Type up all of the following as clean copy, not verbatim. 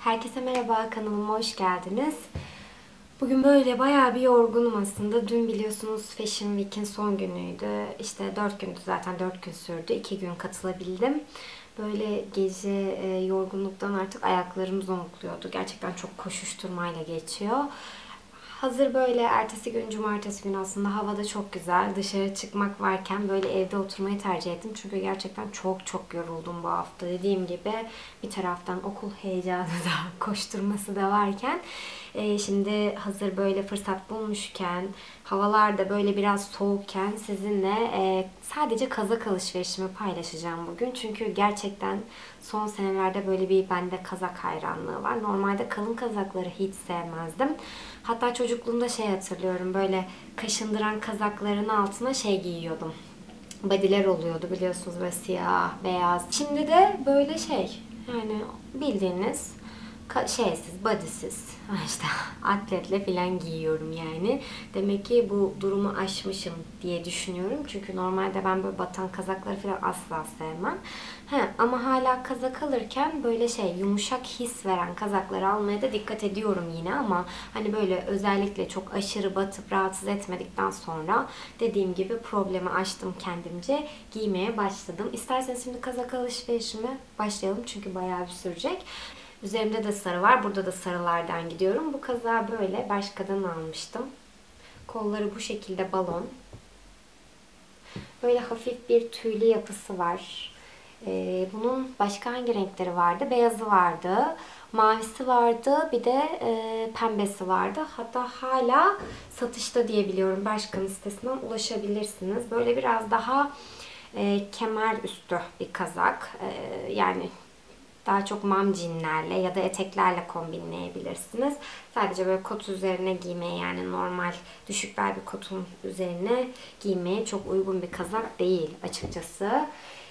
Herkese merhaba, kanalıma hoş geldiniz. Bugün böyle bayağı bir yorgunum aslında. Dün biliyorsunuz Fashion Week'in son günüydü. İşte 4 gündü zaten, 4 gün sürdü. 2 gün katılabildim. Böyle gece yorgunluktan artık ayaklarım zonkluyordu. Gerçekten çok koşuşturmayla geçiyor. Hazır böyle ertesi gün, cumartesi günü aslında havada çok güzel. Dışarı çıkmak varken böyle evde oturmayı tercih ettim. Çünkü gerçekten çok yoruldum bu hafta. Dediğim gibi bir taraftan okul heyecanı da, koşturması da varken şimdi hazır böyle fırsat bulmuşken, havalar da böyle biraz soğukken sizinle sadece kazak alışverişimi paylaşacağım bugün. Çünkü gerçekten son senelerde böyle bir bende kazak hayranlığı var. Normalde kalın kazakları hiç sevmezdim. Hatta çocukluğumda hatırlıyorum, böyle kaşındıran kazakların altına giyiyordum. Body'ler oluyordu biliyorsunuz, böyle siyah, beyaz. Şimdi de böyle yani bildiğiniz body'siz işte atletle falan giyiyorum yani. Demek ki bu durumu aşmışım diye düşünüyorum. Çünkü normalde ben böyle batan kazakları falan asla sevmem. Ama hala kazak alırken böyle yumuşak his veren kazakları almaya da dikkat ediyorum yine, ama hani böyle özellikle çok aşırı batıp rahatsız etmedikten sonra dediğim gibi problemi aştım kendimce, giymeye başladım. İsterseniz şimdi kazak alışverişime başlayalım çünkü bayağı bir sürecek. Üzerimde de sarı var. Burada da sarılardan gidiyorum. Bu kazağı böyle Bershka'dan almıştım. Kolları bu şekilde balon. Böyle hafif bir tüylü yapısı var. Bunun başka hangi renkleri vardı? Beyazı vardı. Mavisi vardı. Bir de pembesi vardı. Hatta hala satışta diye biliyorum. Bershka'nın sitesinden ulaşabilirsiniz. Böyle biraz daha kemer üstü bir kazak. Yani daha çok mom jeanlerle ya da eteklerle kombinleyebilirsiniz. Sadece böyle kot üzerine giymeye, yani normal düşük bel bir kotun üzerine giymeye çok uygun bir kazak değil açıkçası.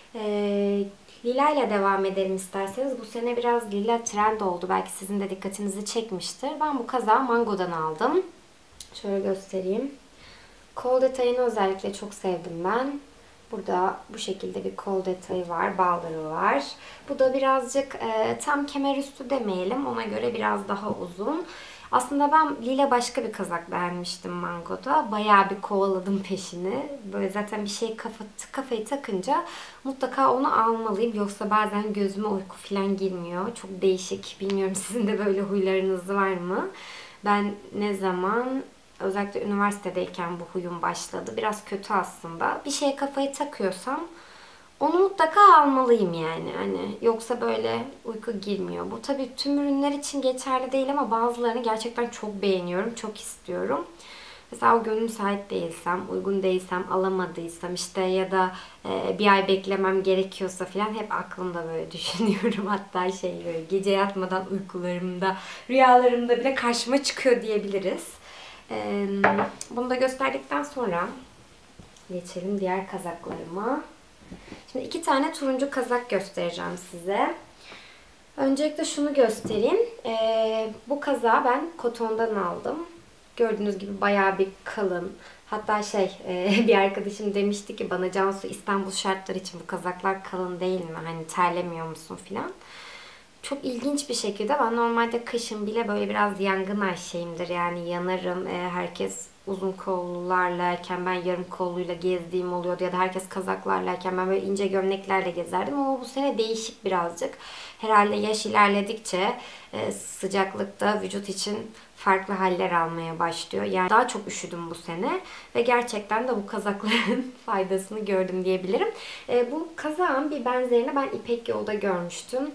Lila ile devam edelim isterseniz. Bu sene biraz lila trend oldu. Belki sizin de dikkatinizi çekmiştir. Ben bu kazağı Mango'dan aldım. Şöyle göstereyim. Kol detayını özellikle çok sevdim ben. Burada bu şekilde bir kol detayı var, bağları var. Bu da birazcık tam kemer üstü demeyelim, ona göre biraz daha uzun. Aslında ben lila başka bir kazak beğenmiştim Mango'da. Bayağı bir kovaladım peşini. Böyle zaten bir kafayı takınca mutlaka onu almalıyım. Yoksa bazen gözüme uyku falan girmiyor. Çok değişik. Bilmiyorum sizin de böyle huylarınız var mı? Ben ne zaman, özellikle üniversitedeyken bu huyum başladı. Biraz kötü aslında. Bir şeye kafayı takıyorsam onu mutlaka almalıyım yani. Hani yoksa böyle uyku girmiyor. Bu tabii tüm ürünler için geçerli değil ama bazılarını gerçekten çok beğeniyorum, çok istiyorum. Mesela o gün müsait değilsem, uygun değilsem, alamadıysam işte ya da bir ay beklemem gerekiyorsa falan hep aklımda böyle düşünüyorum. Hatta böyle gece yatmadan uykularımda, rüyalarımda bile karşıma çıkıyor diyebiliriz. Bunu da gösterdikten sonra geçelim diğer kazaklarıma. Şimdi 2 tane turuncu kazak göstereceğim size. Öncelikle şunu göstereyim. Bu kazağı ben kotondan aldım. Gördüğünüz gibi bayağı bir kalın. Hatta bir arkadaşım demişti ki bana, Cansu, İstanbul şartları için bu kazaklar kalın değil mi? Hani terlemiyor musun filan. Çok ilginç bir şekilde ben normalde kışın bile böyle biraz yangın ayşeyimdir. Yani yanarım. Herkes uzun kollularlayken ben yarım kolluyla gezdiğim oluyordu. Ya da herkes kazaklarlayken ben böyle ince gömleklerle gezerdim. Ama bu sene değişik birazcık. Herhalde yaş ilerledikçe sıcaklıkta vücut için farklı haller almaya başlıyor. Yani daha çok üşüdüm bu sene. Ve gerçekten de bu kazakların faydasını gördüm diyebilirim. Bu kazağın bir benzerini ben İpek Yol'da görmüştüm.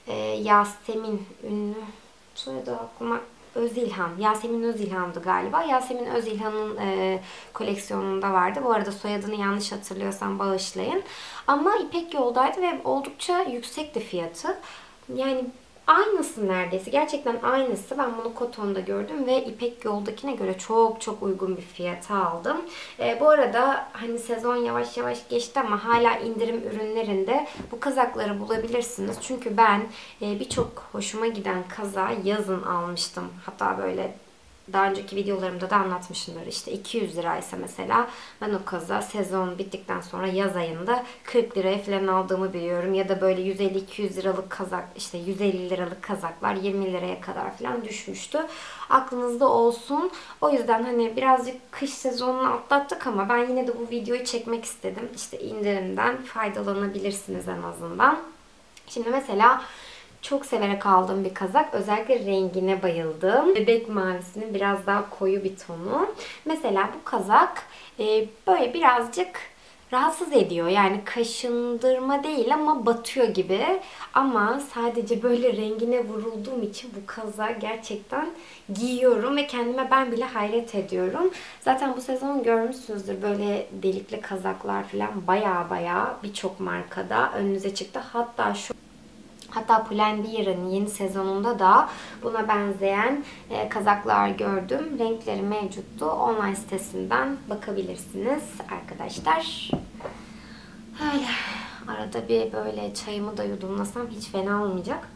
Yasemin ünlü, soyadı aklıma, Özilhan. Yasemin Özilhan'dı galiba. Yasemin Özilhan'ın koleksiyonunda vardı. Bu arada soyadını yanlış hatırlıyorsam bağışlayın. Ama İpek Yol'daydı ve oldukça yüksekti fiyatı. Yani aynısı neredeyse. Gerçekten aynısı. Ben bunu Koton'da gördüm ve İpek Yol'dakine göre çok uygun bir fiyata aldım. Bu arada hani sezon yavaş yavaş geçti ama hala indirim ürünlerinde bu kazakları bulabilirsiniz. Çünkü ben birçok hoşuma giden kazağı yazın almıştım. Hatta böyle daha önceki videolarımda da anlatmışımdır. İşte 200 liraysa mesela ben o kazağı sezon bittikten sonra yaz ayında 40 liraya falan aldığımı biliyorum. Ya da böyle 150-200 liralık kazak, işte 150 liralık kazaklar 20 liraya kadar falan düşmüştü. Aklınızda olsun. O yüzden hani birazcık kış sezonunu atlattık ama ben yine de bu videoyu çekmek istedim. İşte indirimden faydalanabilirsiniz en azından. Şimdi mesela çok severek aldığım bir kazak. Özellikle rengine bayıldım. Bebek mavisinin biraz daha koyu bir tonu. Mesela bu kazak böyle birazcık rahatsız ediyor. Yani kaşındırma değil ama batıyor gibi. Ama sadece böyle rengine vurulduğum için bu kazağı gerçekten giyiyorum ve kendime ben bile hayret ediyorum. Zaten bu sezon görmüşsünüzdür, böyle delikli kazaklar falan baya birçok markada önünüze çıktı. Hatta Pull&Bear'ın yeni sezonunda da buna benzeyen kazaklar gördüm. Renkleri mevcuttu. Online sitesinden bakabilirsiniz arkadaşlar. Öyle. Arada bir böyle çayımı da yudumlasam hiç fena olmayacak.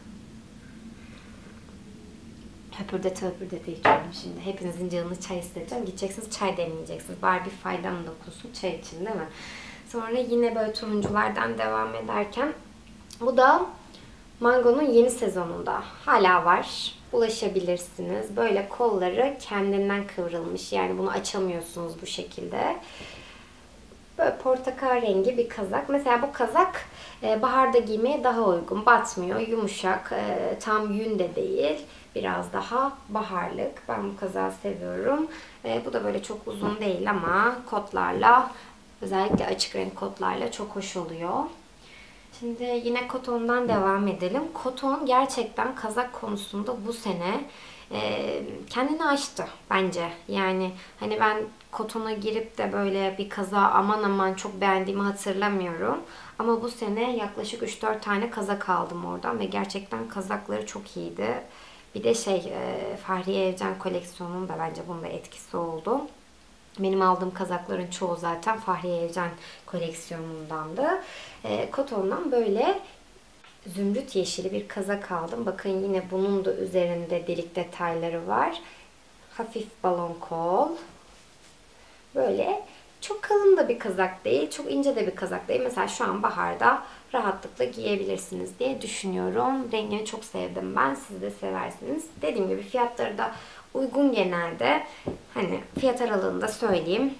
Höpürdete içiyorum şimdi. Hepinizin canını çay isteyeceğim. Gideceksiniz çay demleyeceksiniz. Bari bir faydam dokunsun çay için, değil mi? Sonra yine böyle turunculardan devam ederken bu da Mango'nun yeni sezonunda hala var. Ulaşabilirsiniz. Böyle kolları kendinden kıvrılmış. Yani bunu açamıyorsunuz bu şekilde. Böyle portakal rengi bir kazak. Mesela bu kazak baharda giymeye daha uygun. Batmıyor, yumuşak, tam yün de değil. Biraz daha baharlık. Ben bu kazağı seviyorum. Bu da böyle çok uzun değil ama kotlarla, özellikle açık renk kotlarla çok hoş oluyor. Şimdi yine kotondan devam edelim. Koton gerçekten kazak konusunda bu sene kendini aştı bence. Yani hani ben kotona girip de böyle bir kazağı aman aman çok beğendiğimi hatırlamıyorum. Ama bu sene yaklaşık 3-4 tane kazak aldım oradan ve gerçekten kazakları çok iyiydi. Bir de Fahriye Evcen koleksiyonunun da bence bunda etkisi oldu. Benim aldığım kazakların çoğu zaten Fahriye Evcen koleksiyonundandı. Kotondan böyle zümrüt yeşili bir kazak aldım. Bakın yine bunun da üzerinde delik detayları var. Hafif balon kol. Böyle çok kalın da bir kazak değil, çok ince de bir kazak değil. Mesela şu an baharda rahatlıkla giyebilirsiniz diye düşünüyorum. Rengini çok sevdim ben. Siz de seversiniz. Dediğim gibi fiyatları da uygun genelde. Hani fiyat aralığını da söyleyeyim.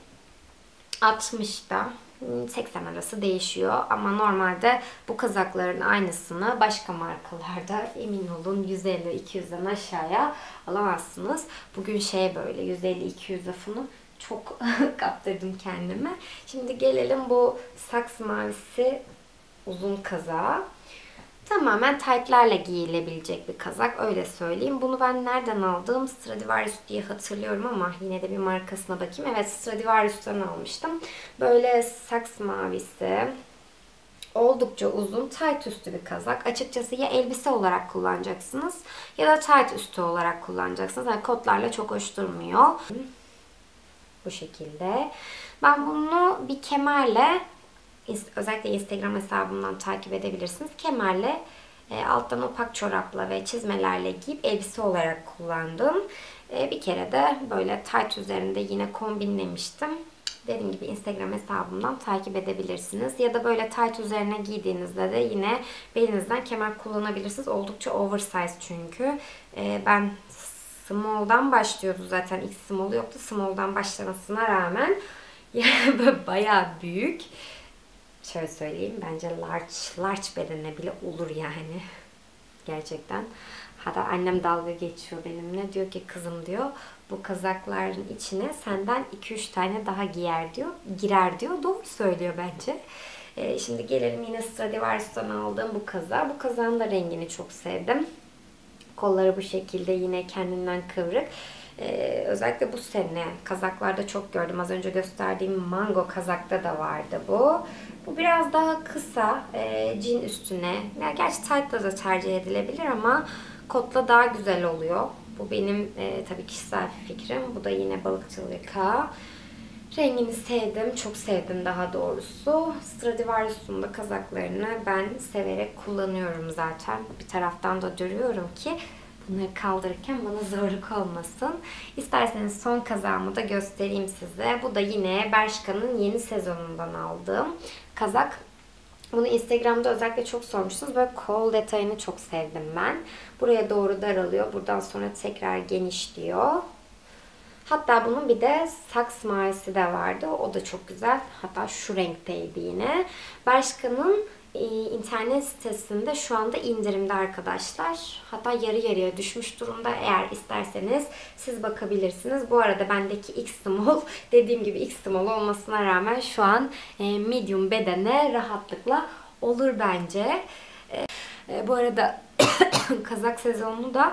60'da 80 arası değişiyor. Ama normalde bu kazakların aynısını başka markalarda emin olun 150-200'den aşağıya alamazsınız. Bugün böyle 150-200 lafını çok kaptırdım kendime. Şimdi gelelim bu saks mavisi uzun kazağa. Tamamen taytlarla giyilebilecek bir kazak, öyle söyleyeyim. Bunu ben nereden aldım? Stradivarius diye hatırlıyorum ama yine de bir markasına bakayım. Evet, Stradivarius'tan almıştım. Böyle saks mavisi, oldukça uzun, tayt üstü bir kazak. Açıkçası ya elbise olarak kullanacaksınız ya da tayt üstü olarak kullanacaksınız. Yani kotlarla çok hoş durmuyor. Bu şekilde. Ben bunu bir kemerle, özellikle Instagram hesabımdan takip edebilirsiniz. Kemerle, alttan opak çorapla ve çizmelerle giyip elbise olarak kullandım. Bir kere de böyle tayt üzerinde yine kombinlemiştim. Dediğim gibi Instagram hesabımdan takip edebilirsiniz. Ya da böyle tayt üzerine giydiğinizde de yine belinizden kemer kullanabilirsiniz. Oldukça oversize çünkü. Ben small'dan başlıyordu zaten. İlk small yoktu. Small'dan başlamasına rağmen yani böyle bayağı büyük. Şöyle söyleyeyim, bence large bedenine bile olur yani. Gerçekten. Hatta annem dalga geçiyor benimle. Diyor ki kızım diyor, bu kazakların içine senden 2-3 tane daha girer diyor. Doğru söylüyor bence. Şimdi gelelim yine Stradivarius'tan aldığım bu kazağa. Bu kazağın da rengini çok sevdim. Kolları bu şekilde yine kendinden kıvrık. Özellikle bu sene kazaklarda çok gördüm. Az önce gösterdiğim mango kazakta da vardı bu. Bu biraz daha kısa, jean üstüne. Yani gerçi tight'la da tercih edilebilir ama kotla daha güzel oluyor. Bu benim tabii kişisel fikrim. Bu da yine balıkçıl yaka. Rengini sevdim, çok sevdim daha doğrusu. Stradivarius'un da kazaklarını ben severek kullanıyorum zaten. Bir taraftan da görüyorum ki bunları kaldırırken bana zorluk olmasın. İsterseniz son kazağımı da göstereyim size. Bu da yine Bershka'nın yeni sezonundan aldığım kazak. Bunu Instagram'da özellikle çok sormuştunuz. Böyle kol detayını çok sevdim ben. Buraya doğru daralıyor. Buradan sonra tekrar genişliyor. Hatta bunun bir de saks mavisi de vardı. O da çok güzel. Hatta şu renkteydi yine. Bershka'nın internet sitesinde şu anda indirimde arkadaşlar. Hatta yarı yarıya düşmüş durumda. Eğer isterseniz siz bakabilirsiniz. Bu arada bendeki X small, dediğim gibi X small olmasına rağmen şu an medium bedene rahatlıkla olur bence. Bu arada kazak sezonunu da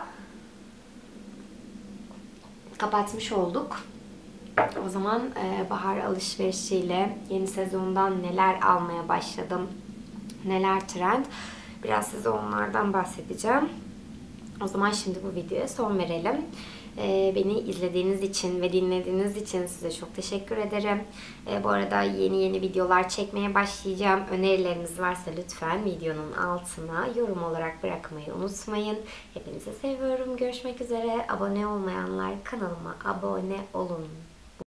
kapatmış olduk. O zaman bahar alışverişiyle yeni sezondan neler almaya başladım, neler trend, biraz size onlardan bahsedeceğim. O zaman şimdi bu videoya son verelim. Beni izlediğiniz için ve dinlediğiniz için size çok teşekkür ederim. Bu arada yeni videolar çekmeye başlayacağım. Önerileriniz varsa lütfen videonun altına yorum olarak bırakmayı unutmayın. Hepinizi seviyorum. Görüşmek üzere. Abone olmayanlar kanalıma abone olun.